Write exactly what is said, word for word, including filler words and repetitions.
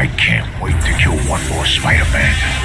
I can't wait to kill one more Spider-Man.